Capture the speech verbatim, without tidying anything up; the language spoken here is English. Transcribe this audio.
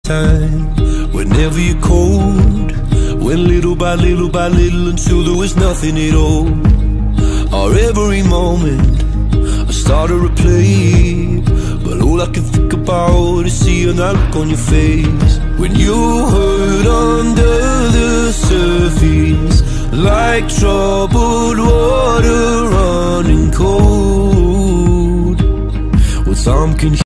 time. Whenever you're cold, went little by little by little until there was nothing at all. Or every moment I start to replay, but all I can think about is seeing that look on your face. When you hurt under the surface, like troubled water running cold. Well, time can